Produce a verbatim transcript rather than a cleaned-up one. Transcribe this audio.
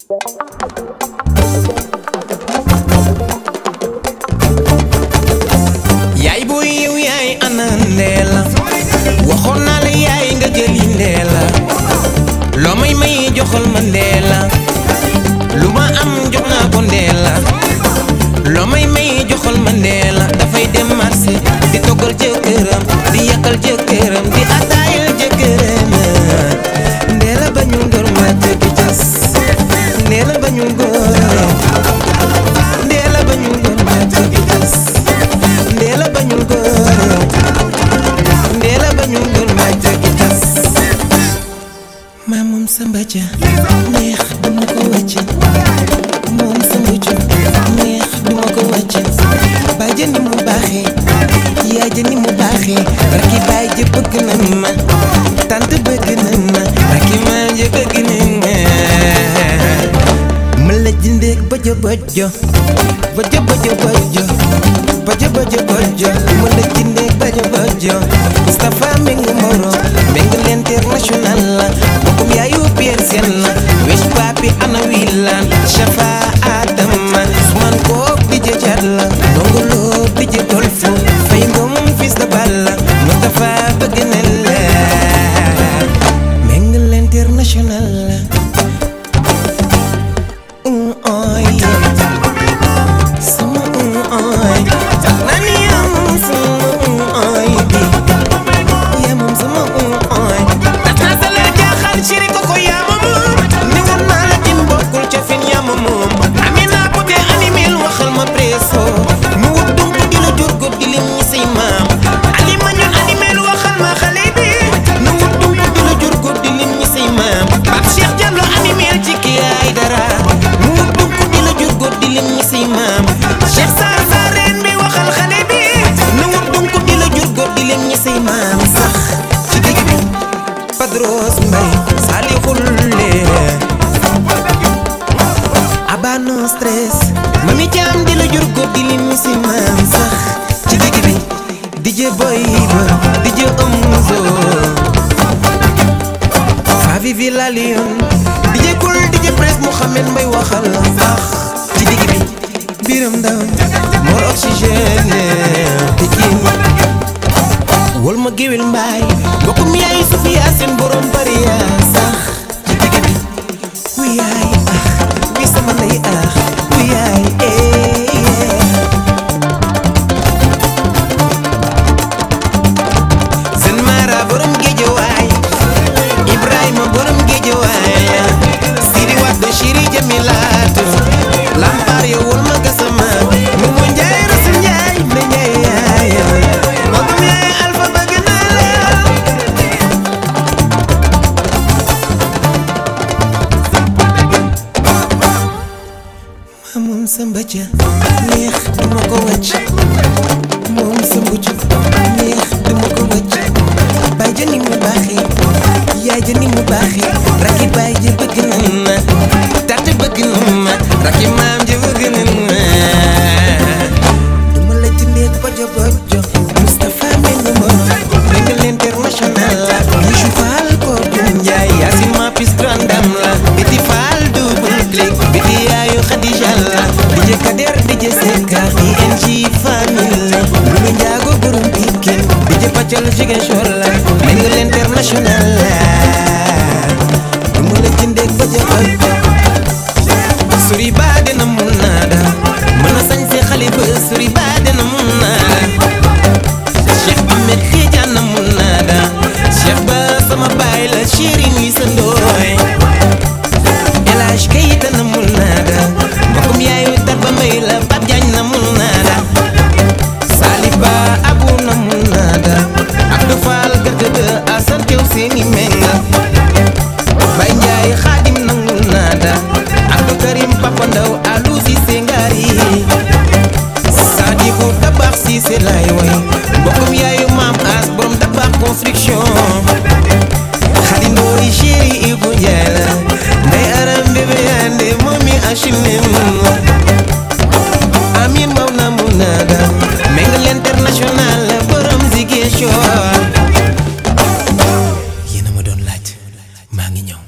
yaay bu yiw yaay ana Ndella waxoon naa la yaay nga jëli Ndella loo may may joxal ma Ndella lu ma am jox naa ko Ndella loo may may joxal ma Ndella dafay dem marché di toggal jëkkëram di yàqal jëkkëram di ataayal jëkkëram Ndella bañu ngor ma jëkki cas Ndella bañu ngor Ndella bañu ngor ma jëkki cas Ndella bañu ngor Ndella bañu ngor ma jëkki cas maa moom Samba Dia neex duma ko wàcce moom Samba Dia neex duma ko wàcce baay ja ni mu baaxee yaay ja ni mu baaxee rakki baay ja bëgg na ma tant bëgg na ma rakki maam ja bëgg na ma ma la jëndee bojo bojo bojo bojo bojo bojo bojo bojo ma la jëndee bojo bojo Moustapha Mengu Moro Mengu l'international la bokkum yaayu Pierre Sène la wesh papi ana wilan Shafa Adama Usman Kook di je Jad la Ndongo Lo di je Golfo Fay Ngom fils de Balla Moustapha bëgg na la Mengu l'international la Padros Mbay Salihul Aba no stress Mami Jam di la jur góor di lim si maam sax ci digg bi D J Boy ba D J Omzo Favi Villa Lion D J Cool D J Press Mouhamed Mbay waxal sax ci digg bi Biram Ndaw Mor Oxygène Tekin wol ma géwél mbaay bokkum yaay Sofia seen borom bari yaa sax ci digg bi wu yaay ah wi sama lay ah wu yaay eh Zen Mara borom Géejawaay Ibrahima borom Géejawaay Siri Wade Chiri Jamilaatu Lampar yo wol ma gasama mu mu njaay rasul njaay me njaay yaay bokkum yaay moom Samba Dia neex duma ko wàcc moom Samba Dia neex duma ko wàcc baay ja ni mu baaxee yaay ja ni mu baaxee rakki baay ja bëgg na ma tante bëgg na ma rakki maam ja bëgg na ma duma la jëndee bojo bojo Moustapha Mengu Moro Mengu l'international la Youssou Fall ko Njaay Yacine ma pis grandam la Biti Fall double click biti yaayu Khadija la D J Kader D J Seka I N G famille Lulu Njaago borom Pikin D J Paccal Ziguinchor la Mengu l'international la duma la jëndee bojo bojo suri ba dina mun naa da mën a sañ si xale ba suri ba dina mun naa da Cheikh Ahmed Tidiane na mun naa da Cheikh ba sama baay la chéri ni sa ndooy El Hadj Keita na mun naa da mbokkum yaayu Tarba Mbay la Pape Diagne na mun naa da Saliba Abu na mun naa da Abdou Fall Gërgëdë Asan Tew seeni menga Bay Njaay Xaadim na mun naa da Abdou Karim Papa Ndaw Alu si Sengari Sadibou Tabax si se lay way mbokkum yaayu maam as borom Tabax construction Xadi Ndooy chéri Ibu Njaay la Ndey Aram bébé yande momi Achinem Amin maw na mun naa da Mengu l'international borom Ziguinchor yéena ma doon laaj maa ngi ñëw